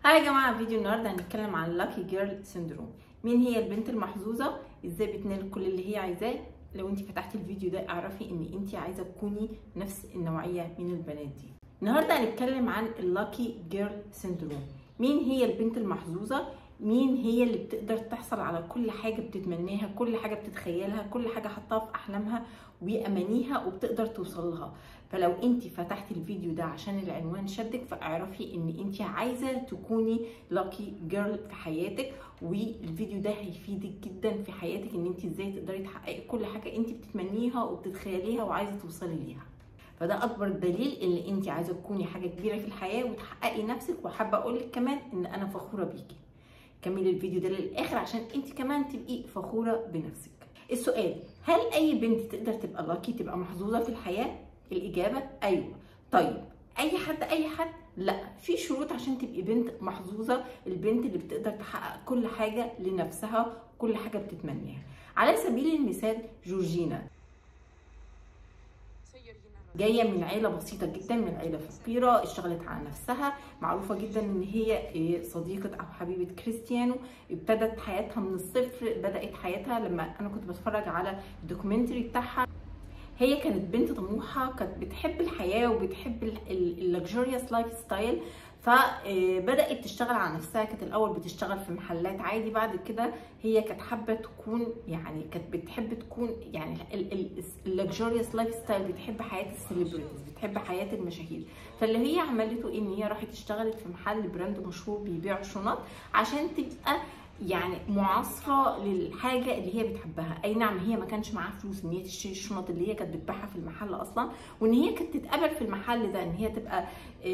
هاي يا جماعه، فيديو النهارده هنتكلم عن لاكي جيرل سيندروم. مين هي البنت المحظوظه؟ ازاي بتنال كل اللي هي عايزاه؟ لو انت فتحتي الفيديو ده اعرفي ان انت عايزه تكوني نفس النوعيه من البنات دي. النهارده هنتكلم عن اللاكي جيرل سيندروم. مين هي البنت المحظوظه؟ مين هي اللي بتقدر تحصل على كل حاجه بتتمناها، كل حاجه بتتخيلها، كل حاجه حطاها في احلامها وامانيها وبتقدر توصل لها؟ فلو انت فتحتي الفيديو ده عشان العنوان شدك فاعرفي ان انت عايزه تكوني لاكي جيرل في حياتك، والفيديو ده هيفيدك جدا في حياتك ان انت ازاي تقدري تحققي كل حاجه انت بتتمنيها وبتتخيليها وعايزه توصلي ليها. فده اكبر دليل ان انت عايزه تكوني حاجه كبيره في الحياه وتحققي نفسك. وحابه اقول لك كمان ان انا فخوره بيكي. كملي الفيديو ده للاخر عشان انت كمان تبقي فخوره بنفسك. السؤال: هل اي بنت تقدر تبقى لاكي، تبقى محظوظه في الحياه؟ الاجابه ايوه. طيب اي حد؟ لا، في شروط عشان تبقي بنت محظوظه. البنت اللي بتقدر تحقق كل حاجه لنفسها، كل حاجه بتتمناها. على سبيل المثال جورجينا جايه من عيله بسيطه جدا، من عيله فقيره، اشتغلت على نفسها، معروفه جدا ان هي صديقه او حبيبه كريستيانو. ابتدت حياتها من الصفر، بدات حياتها لما انا كنت بتفرج على الدوكيومنتري بتاعها. هي كانت بنت طموحه، كانت بتحب الحياه وبتحب اللكجوريوس لايف ستايل، فبدات تشتغل على نفسها. كانت الاول بتشتغل في محلات عادي، بعد كده هي كانت حابه تكون، يعني كانت بتحب تكون يعني اللكجوريوس لايف ستايل، بتحب حياه السليبرتيز، بتحب حياه المشاهير. فاللي هي عملته ان هي راحت اشتغلت في محل براند مشهور بيبيع شنط عشان تبقى يعني معاصره للحاجه اللي هي بتحبها. اي نعم، هي ما كانش معاها فلوس ان هي تشتري الشنط اللي هي كانت بتبيعها في المحل اصلا، وان هي كانت تتقبل في المحل ده، ان هي تبقى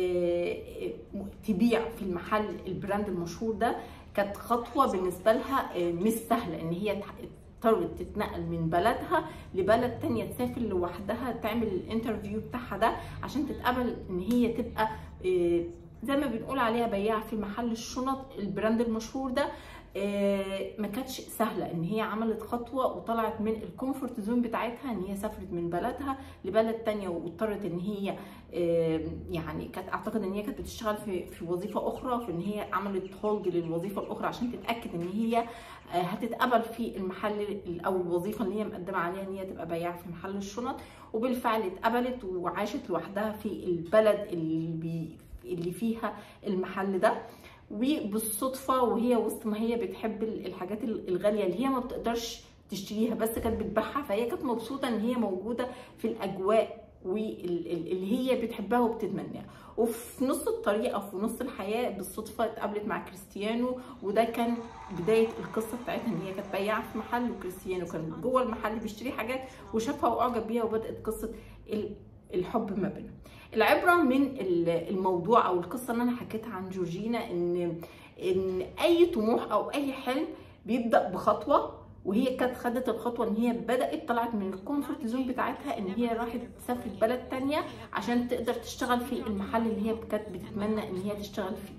تبيع في المحل البراند المشهور ده، كانت خطوه بالنسبه لها مش سهله. ان هي اضطرت تتنقل من بلدها لبلد تانية، تسافر لوحدها، تعمل الانترفيو بتاعها ده عشان تتقبل ان هي تبقى زي ما بنقول عليها بياعة في محل الشنط البراند المشهور ده. ما كانتش سهله. ان هي عملت خطوه وطلعت من الكومفورت زون بتاعتها، ان هي سافرت من بلدها لبلد تانية، واضطرت ان هي يعني كانت اعتقد ان هي كانت بتشتغل في وظيفه اخرى، في ان هي عملت هولد للوظيفه الاخرى عشان تتاكد ان هي هتتقبل في المحل او الوظيفه اللي هي مقدمه عليها، ان هي تبقى بياعه في محل الشنط. وبالفعل اتقبلت وعاشت لوحدها في البلد اللي فيها المحل ده. وبالصدفه وهي وسط ما هي بتحب الحاجات الغاليه اللي هي ما بتقدرش تشتريها بس كانت بتبيعها، فهي كانت مبسوطه ان هي موجوده في الاجواء واللي هي بتحبها وبتتمناها. وفي نص الطريق او في نص الحياه بالصدفه اتقابلت مع كريستيانو، وده كان بدايه القصه بتاعتها. ان هي كانت بياعه في محل وكريستيانو كان جوه المحل بيشتري حاجات وشافها واعجب بيها، وبدات قصه الحب ما بينهم. العبره من الموضوع او القصه اللي انا حكيتها عن جورجينا ان اي طموح او اي حلم بيبدا بخطوه، وهي كانت خدت الخطوه ان هي بدات طلعت من الكومفورت زون بتاعتها، ان هي راحت سافرت بلد تانية عشان تقدر تشتغل في المحل اللي هي كانت بتتمنى ان هي تشتغل فيه.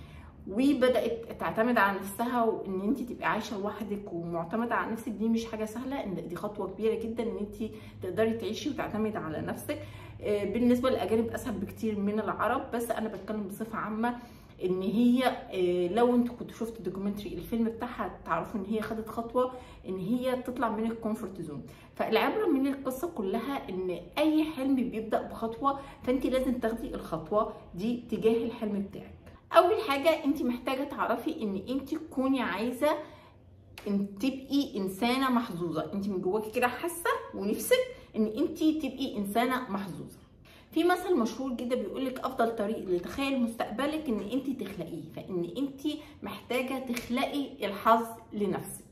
وبدات تعتمد على نفسها، وان انت تبقي عايشه لوحدك ومعتمده على نفسك دي مش حاجه سهله، ان دي خطوه كبيره جدا ان انت تقدري تعيشي وتعتمدي على نفسك. بالنسبه للاجانب اسهل بكتير من العرب، بس انا بتكلم بصفه عامه. ان هي لو انتوا كنتوا شفتوا الدوكيومنتري الفيلم بتاعها تعرفوا ان هي خدت خطوه ان هي تطلع من الكومفورت زون. فالعبره من القصه كلها ان اي حلم بيبدا بخطوه، فانت لازم تاخدي الخطوه دي تجاه الحلم بتاعك. اول حاجه انت محتاجه تعرفي ان انت تكوني عايزه ان تبقي انسانه محظوظه. انت من جواكي كده حاسه ونفسك ان انت تبقي انسانه محظوظه. في مثل مشهور جدا بيقولك افضل طريق لتخيل مستقبلك ان انت تخلقيه، فان انت محتاجه تخلقي الحظ لنفسك.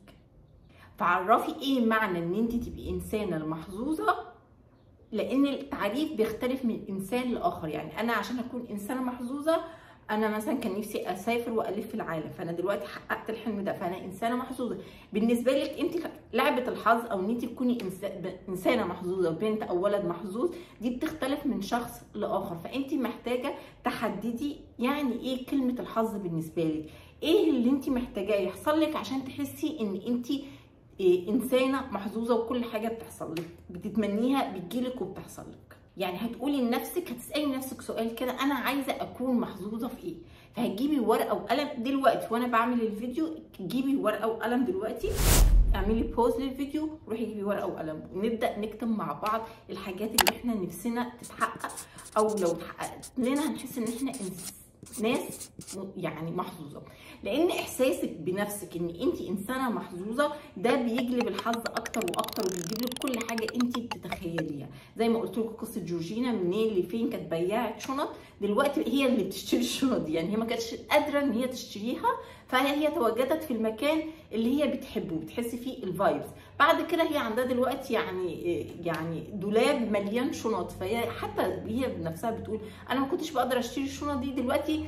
فعرفي ايه معنى ان انت تبقي انسانه محظوظه، لان التعريف بيختلف من انسان لاخر. يعني انا عشان اكون انسانه محظوظه، انا مثلا كان نفسي اسافر والف في العالم، فانا دلوقتي حققت الحلم ده، فانا انسانه محظوظه. بالنسبه لك انت لعبه الحظ او ان انت تكوني انسانه محظوظه، بنت او ولد محظوظ، دي بتختلف من شخص لاخر. فانت محتاجه تحددي يعني ايه كلمه الحظ بالنسبه لك، ايه اللي انت محتاجاه يحصل لك عشان تحسي ان انت انسانه محظوظه وكل حاجه بتحصل لك بتتمنيها بتجيلك وبتحصل لك. يعني هتقولي لنفسك، هتسالي نفسك سؤال كده: انا عايزه اكون محظوظه في ايه؟ فهتجيبي ورقه وقلم دلوقتي وانا بعمل الفيديو، جيبي ورقه وقلم دلوقتي، اعملي بوز للفيديو، روحي جيبي ورقه وقلم ونبدا نكتب مع بعض الحاجات اللي احنا نفسنا تتحقق، او لو اتحققت لنا هنحس ان احنا ناس يعني محظوظه. لان احساسك بنفسك ان انت انسانه محظوظه ده بيجلب الحظ اكتر واكتر، وبيجيب لك كل حاجه انت بتتخيليها. زي ما قلت لكم قصه جورجينا منين لفين، كانت بياعه شنط، دلوقتي هي اللي بتشتري الشنط دي. يعني هي ما كانتش قادره ان هي تشتريها، فهي تواجدت في المكان اللي هي بتحبه، بتحس فيه الفايبس. بعد كده هي عندها دلوقتي يعني دولاب مليان شنط، فهي حتى هي بنفسها بتقول انا ما كنتش بقدر اشتري الشنط دي، دلوقتي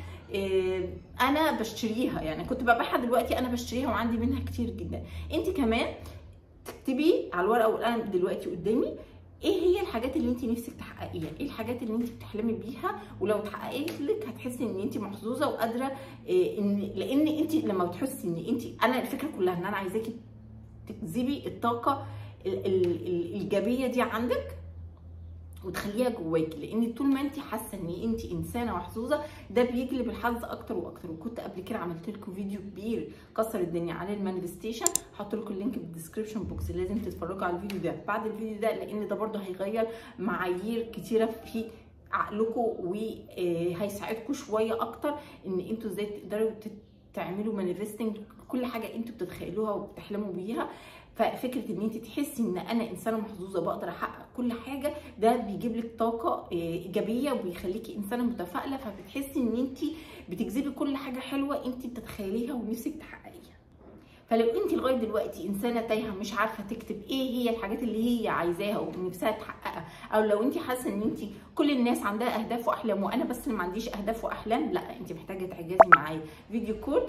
انا بشتريها، يعني كنت ببيعها دلوقتي انا بشتريها وعندي منها كتير جدا. انت كمان تكتبي على الورقه والقلم دلوقتي قدامي ايه هي الحاجات اللي انت نفسك تحققيها، ايه الحاجات اللي انت بتحلمي بيها، ولو اتحققت لك هتحسي ان انت محظوظه وقادره. لان انت لما بتحسي ان انت، انا الفكره كلها ان انا عايزاكي تجذبي الطاقه الايجابيه دي عندك وتخليها جواكي، لان طول ما انت حاسه ان انت انسانه محظوظه ده بيجلب الحظ اكتر واكتر. وكنت قبل كده عملت لكم فيديو كبير كسر الدنيا عن المانيفستيشن، هحط لكم اللينك في الديسكربشن بوكس، لازم تتفرجوا على الفيديو ده بعد الفيديو ده، لان ده برده هيغير معايير كتيره في عقلكم وهيساعدكم شويه اكتر ان انتوا ازاي تقدروا تعملوا مانيفستنج كل حاجه انتوا بتتخيلوها وبتحلموا بيها. ففكره ان انت تحسي ان انا انسانه محظوظه بقدر احقق كل حاجه، ده بيجيب لك طاقه ايجابيه وبيخليكي انسانه متفائله، فبتحسي ان انت بتجذبي كل حاجه حلوه انت بتتخيليها ونفسك تحققيها. فلو انت لغايه دلوقتي انسانه تايهه مش عارفه تكتب ايه هي الحاجات اللي هي عايزاها ونفسها تحققها، او لو انت حاسه ان انت كل الناس عندها اهداف واحلام وانا بس اللي ما عنديش اهداف واحلام، لا انت محتاجه تحجزي معايا فيديو كول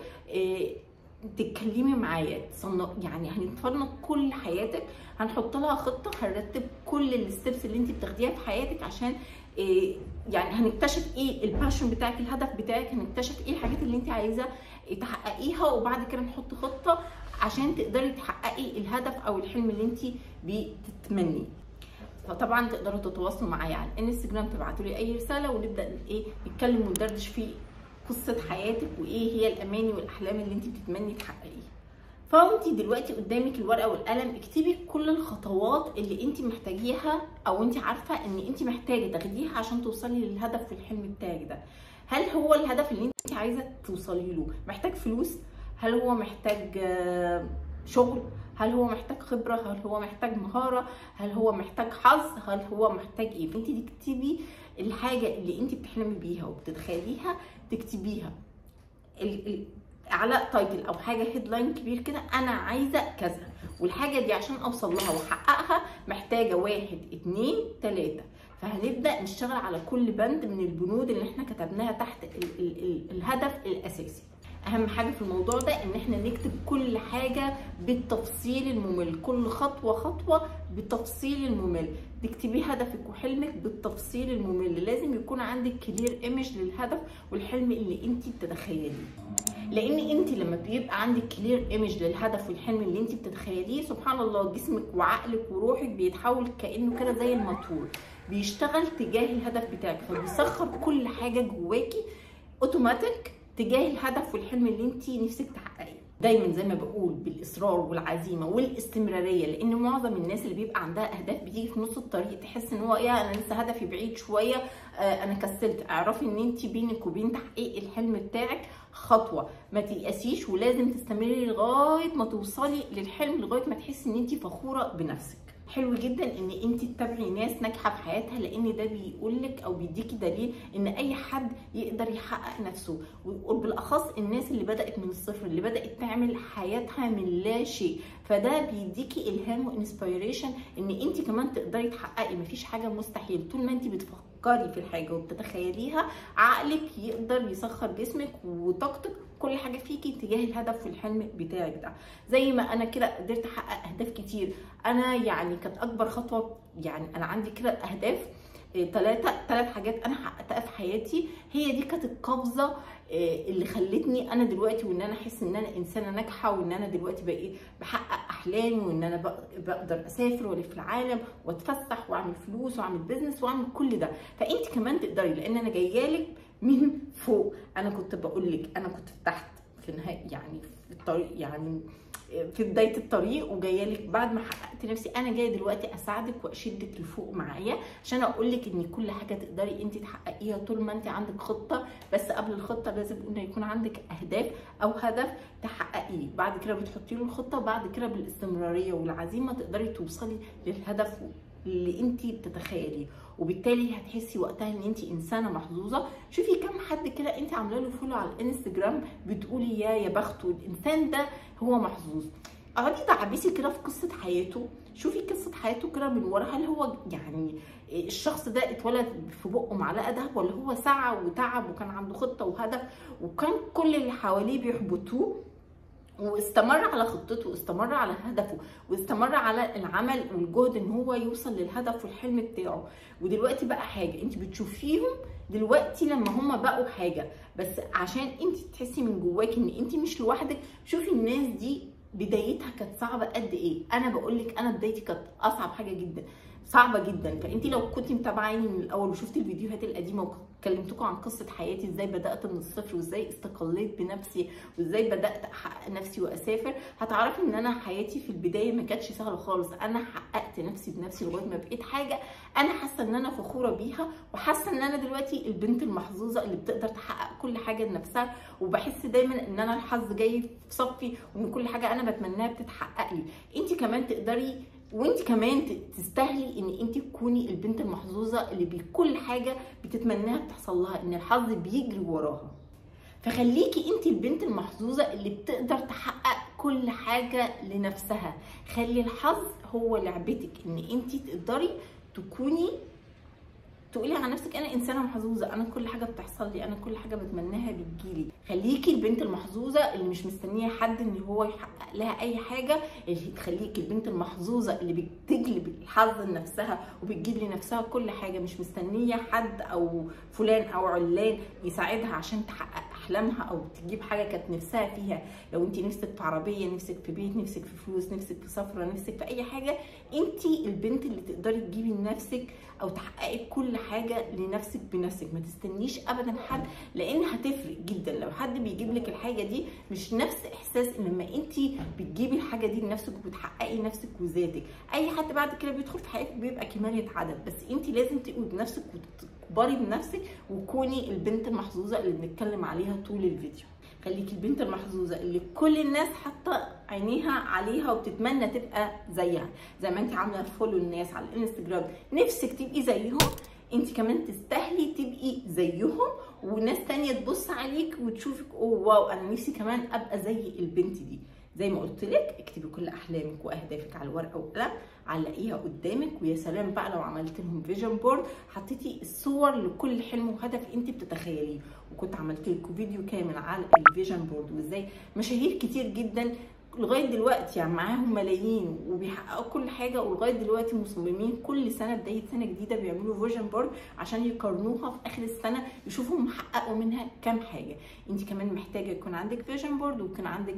تتكلمي معايا، يعني هنتفرج كل حياتك، هنحط لها خطه، هنرتب كل الستبس اللي انت بتاخديها في حياتك عشان يعني هنكتشف ايه الباشن بتاعك، الهدف بتاعك، هنكتشف ايه الحاجات اللي انت عايزه تحققيها، وبعد كده نحط خطه عشان تقدري تحققي الهدف او الحلم اللي انت بتتمنيه. فطبعا تقدروا تتواصلوا معايا على الانستجرام، تبعتوا لي اي رساله ونبدا نتكلم وندردش في قصه حياتك وايه هي الاماني والاحلام اللي انت بتتمني تحققيها. فانت دلوقتي قدامك الورقه والقلم، اكتبي كل الخطوات اللي انت محتاجيها او انت عارفه ان انت محتاجه تاخديها عشان توصلي للهدف والحلم بتاعك ده. هل هو الهدف اللي انت عايزه توصلي له محتاج فلوس؟ هل هو محتاج شغل؟ هل هو محتاج خبره؟ هل هو محتاج مهاره؟ هل هو محتاج حظ؟ هل هو محتاج ايه؟ فانت تكتبي الحاجه اللي انت بتحلمي بيها وبتتخيليها، تكتبيها على تايتل او حاجه هيدلاين كبير كده، انا عايزه كذا، والحاجه دي عشان اوصل لها واحققها محتاجه 1 2 3. فهنبدا نشتغل على كل بند من البنود اللي احنا كتبناها تحت الهدف الاساسي. اهم حاجه في الموضوع ده ان احنا نكتب كل حاجه بالتفصيل الممل، كل خطوه خطوه بالتفصيل الممل، تكتبي هدفك وحلمك بالتفصيل الممل. لازم يكون عندك كلير ايمج للهدف والحلم اللي انت بتتخيليه، لان انت لما بيبقى عندك كلير ايمج للهدف والحلم اللي انت بتتخيليه، سبحان الله جسمك وعقلك وروحك بيتحول كانه كده زي الموتور بيشتغل تجاه الهدف بتاعك، فبيسخر كل حاجه جواكي اوتوماتيك تجاه الهدف والحلم اللي انت نفسك تحققيه. دايما زي ما بقول بالاصرار والعزيمه والاستمراريه، لان معظم الناس اللي بيبقى عندها اهداف بتيجي في نص الطريق تحس ان هو انا لسه هدفي بعيد شويه، انا كسلت. اعرفي ان انت بينك وبين تحقيق الحلم بتاعك خطوه، ما تيأسيش ولازم تستمري لغايه ما توصلي للحلم، لغايه ما تحسي ان انت فخوره بنفسك. حلو جدا ان انت تتابعي ناس ناجحه في حياتها، لان ده بيقول لك او بيديكي دليل ان اي حد يقدر يحقق نفسه، وبالاخص الناس اللي بدات من الصفر، اللي بدات تعمل حياتها من لا شيء. فده بيديكي الهام وانسبيريشن ان انت كمان تقدري تحققي، مفيش حاجه مستحيل. طول ما انت بتفكري في الحاجه وبتتخيليها، عقلك يقدر يسخر جسمك وطاقتك كل حاجه فيكي تجاه الهدف والحلم بتاعك ده. زي ما انا كده قدرت احقق اهداف كتير، انا يعني كانت اكبر خطوه، يعني انا عندي كده اهداف ثلاث حاجات انا حققتها في حياتي، هي دي كانت القفزه اللي خلتني انا دلوقتي وان انا احس ان انا انسانه ناجحه، وان انا دلوقتي بقيت بحقق احلامي، وان انا بقدر اسافر والف العالم واتفسح واعمل فلوس واعمل بيزنس واعمل كل ده. فانت كمان تقدري، لان انا جايه لك من فوق. انا كنت بقول لك انا كنت تحت في النهايه، يعني في الطريق، يعني في بدايه الطريق، وجايه لك بعد ما حققت نفسي. انا جايه دلوقتي اساعدك واشدك لفوق معايا، عشان اقول لك ان كل حاجه تقدري انت تحققيها طول ما انت عندك خطه. بس قبل الخطه لازم قلنا يكون عندك اهداف او هدف تحققيه، بعد كده بتحطي له الخطه، وبعد كده بالاستمراريه والعزيمه تقدري توصلي للهدف اللي انت بتتخيليه، وبالتالي هتحسي وقتها ان انت انسانه محظوظه. شوفي كم حد كده انت عامله له فولو على الانستجرام بتقولي يا بخته، الانسان ده هو محظوظ. اقعدي تعبسي كده في قصه حياته، شوفي قصه حياته كده من وراها. هل هو يعني الشخص ده اتولد في بقه معلقه دهب، ولا هو سعى وتعب وكان عنده خطه وهدف، وكان كل اللي حواليه بيحبطوه واستمر على خطته واستمر على هدفه واستمر على العمل والجهد ان هو يوصل للهدف والحلم بتاعه، ودلوقتي بقى حاجه انت بتشوفيهم دلوقتي لما هم بقوا حاجه. بس عشان انت تحسي من جواك ان انت مش لوحدك، شوفي الناس دي بدايتها كانت صعبه قد ايه. انا بقول لك انا بدايتي كانت اصعب حاجه جدا، صعبه جدا. فانت لو كنت متابعيني من الاول وشفتي الفيديوهات القديمه وكلمتكم عن قصه حياتي، ازاي بدات من الصفر وازاي استقليت بنفسي وازاي بدات احقق نفسي واسافر، هتعرفي ان انا حياتي في البدايه ما كانتش سهله خالص. انا حققت نفسي بنفسي لغايه ما بقيت حاجه انا حاسه ان انا فخوره بيها، وحاسه ان انا دلوقتي البنت المحظوظه اللي بتقدر تحقق كل حاجه لنفسها، وبحس دايما ان انا الحظ جاي في صفي وان كل حاجه انا بتمناها بتتحقق لي. انت كمان تقدري، وانت كمان تستاهلي ان انت تكوني البنت المحظوظه اللي بكل حاجه بتتمناها بتحصل لها، ان الحظ بيجري وراها. فخليكي انت البنت المحظوظه اللي بتقدر تحقق كل حاجه لنفسها. خلي الحظ هو لعبتك، ان انت تقدري تكوني تقولي على نفسك انا انسانه محظوظه، انا كل حاجه بتحصل لي، انا كل حاجه بتمناها بتجيلي. خليكي البنت المحظوظه اللي مش مستنيه حد ان هو يحقق لها اي حاجه، اللي تخليكي البنت المحظوظه اللي بتجلب الحظ لنفسها وبتجيب لنفسها كل حاجه، مش مستنيه حد او فلان او علان يساعدها عشان تحقق احلامها او تجيب حاجه كانت نفسها فيها. لو انت نفسك في عربيه، نفسك في بيت، نفسك في فلوس، نفسك في سفره، نفسك في اي حاجه، انت البنت اللي تقدري تجيبي لنفسك او تحققي كل حاجه لنفسك بنفسك. ما تستنيش ابدا حد، لان هتفرق جدا لو حد بيجيب لك الحاجه دي. مش نفس احساس لما انت بتجيبي الحاجه دي لنفسك وبتحققي نفسك وذاتك. اي حد بعد كده بيدخل في حياتك بيبقى كمالة عدد، بس انت لازم تقوي بنفسك وتكبري بنفسك وكوني البنت المحظوظه اللي بنتكلم عليها طول الفيديو. خليكي البنت المحظوظه اللي كل الناس حاطه عينيها عليها وبتتمنى تبقى زيها. زي ما انت عامله فولو الناس على الانستجرام نفسك تبقي زيهم، انت كمان تستاهلي تبقي زيهم، وناس تانية تبص عليك وتشوفك اوه واو انا نفسي كمان ابقى زي البنت دي. زي ما قلت لك اكتبي كل احلامك واهدافك على ورقه وقلم، علقيها قدامك، ويا سلام بقى لو عملت لهم فيجن بورد، حطيتي الصور لكل حلم وهدف انت بتتخيليه. وكنت عملت لكم فيديو كامل على الفيجن بورد وازاي مشاهير كتير جدا لغايه دلوقتي يعني معاهم ملايين وبيحققوا كل حاجه، ولغايه دلوقتي مصممين كل سنه بدايه سنه جديده بيعملوا فيجن بورد عشان يقارنوها في اخر السنه يشوفوا هم حققوا منها كام حاجه. انت كمان محتاجه يكون عندك فيجن بورد ويكون عندك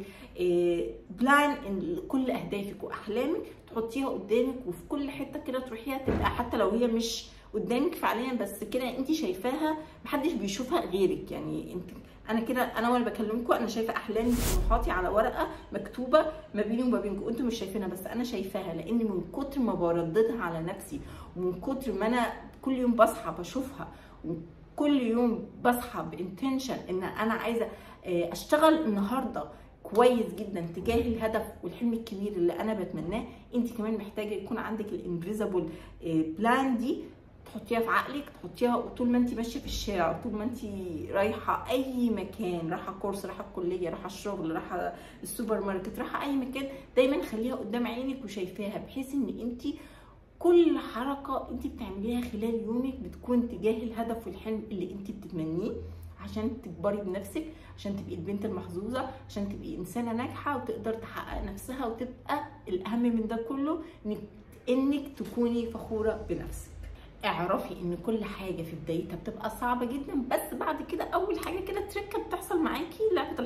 بلان كل اهدافك واحلامك تحطيها قدامك، وفي كل حته كده تروحيها تبقى حتى لو هي مش قدامك فعليا بس كده انت شايفاها، محدش بيشوفها غيرك. يعني انت انا كده انا وانا بكلمكم انا شايفه احلامي وطموحاتي على ورقه مكتوبه ما بيني وما بينكم، انتوا مش شايفينها بس انا شايفاها، لان من كتر ما برددها على نفسي ومن كتر ما انا كل يوم بصحى بشوفها وكل يوم بصحى بانتنشن ان انا عايزه اشتغل النهارده كويس جدا تجاه الهدف والحلم الكبير اللي انا بتمناه. انت كمان محتاجه يكون عندك الانفيزبل بلان دي، تحطيها في عقلك، تحطيها طول ما انت ماشيه في الشارع، طول ما انت رايحه اي مكان، رايحه كورس، رايحه الكليه، رايحه الشغل، رايحه السوبر ماركت، رايحه اي مكان، دايما خليها قدام عينك وشايفاها، بحيث ان انت كل حركه انت بتعمليها خلال يومك بتكون تجاه الهدف والحلم اللي انت بتتمنيه، عشان تكبري بنفسك، عشان تبقي البنت المحظوظه، عشان تبقي انسانه ناجحه وتقدر تحقق نفسها، وتبقى الاهم من ده كله انك تكوني فخوره بنفسك. اعرفي ان كل حاجه في بدايتها بتبقى صعبه جدا، بس بعد كده اول حاجه كده تركه بتحصل معاكي لعبه الحظ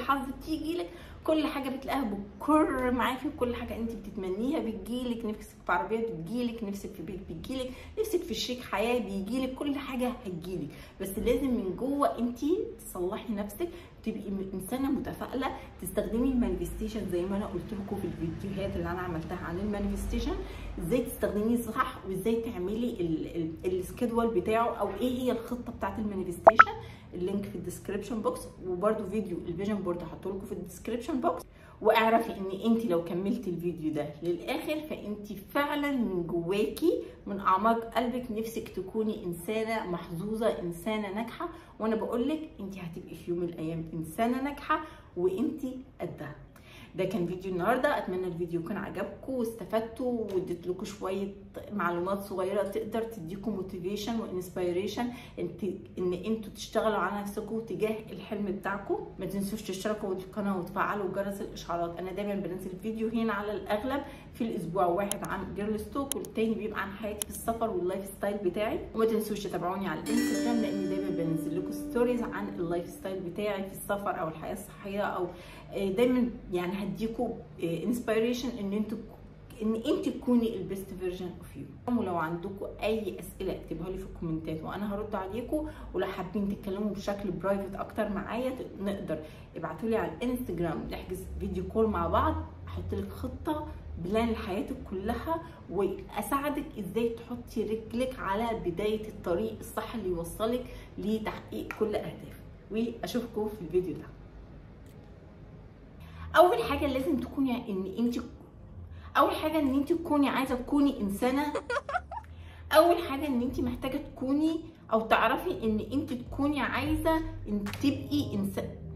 الحظ تيجي لك، كل حاجه بتلاقيها بتكر معاكي، وكل حاجه انت بتتمنيها بتجيلك. نفسك في عربيه بتجيلك، نفسك في بيت بتجيلك، نفسك في شريك حياه بيجيلك، كل حاجه هتجيلك. بس لازم من جوه انت تصلحي نفسك، تبقي انسانه متفائله، تستخدمي المانيفستيشن زي ما انا قلت لكم في الفيديوهات اللي انا عملتها عن المانيفستيشن، ازاي تستخدميه صح، وازاي تعملي السكيدول بتاعه، او ايه هي الخطه بتاعت المانيفستيشن. اللينك في الديسكريبشن بوكس، وبرده فيديو الفيجن بورد هحطه لكم في الديسكريبشن بوكس. واعرفي ان انت لو كملتي الفيديو ده للاخر فانت فعلا من جواكي من اعماق قلبك نفسك تكوني انسانه محظوظه، انسانه ناجحه. وانا بقول لك انت هتبقي في يوم من الايام انسانه ناجحه وانت قدها. ده كان فيديو النهارده، اتمنى الفيديو يكون عجبكم واستفدتوا واديت لكم شويه معلومات صغيره تقدر تديكم موتيفيشن وانسبيريشن ان انتوا تشتغلوا على نفسكم تجاه الحلم بتاعكم. ما تنسوش تشتركوا في القناه وتفعلوا جرس الاشعارات. انا دايما بنزل فيديو هنا على الاغلب في الاسبوع، واحد عن جيرل ستوك والتاني بيبقى عن حياتي في السفر واللايف ستايل بتاعي. وما تنسوش تتابعوني على الانستجرام لاني دايما بنزل لكم ستوريز عن اللايف ستايل بتاعي في السفر او الحياه الصحيه، او دايما يعني هديكم انسبيريشن ان انت تكوني البيست فيرجن اوف يو. ولو عندكم اي اسئله اكتبوها لي في الكومنتات وانا هرد عليكم، ولو حابين تتكلموا بشكل برايفت اكتر معايا نقدر ابعتوا لي على الانستجرام نحجز فيديو كول مع بعض، احط لك خطه بلان لحياتك كلها، واساعدك ازاي تحطي رجلك على بدايه الطريق الصح اللي يوصلك لتحقيق كل اهدافك. واشوفكم في الفيديو ده. اول حاجه لازم تكوني ان انت تكوني عايزه تكوني انسانه. اول حاجه ان انت محتاجه تكوني او تعرفي ان انت تكوني عايزه ان تبقي انسان.